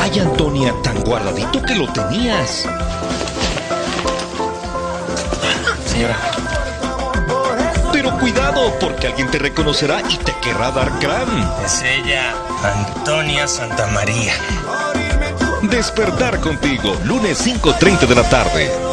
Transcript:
Ay, Antonia, tan guardadito que lo tenías. Señora. Pero cuidado, porque alguien te reconocerá y te querrá dar crán. Es ella, Antonia Santamaría. Despertar contigo, lunes 5:30 de la tarde.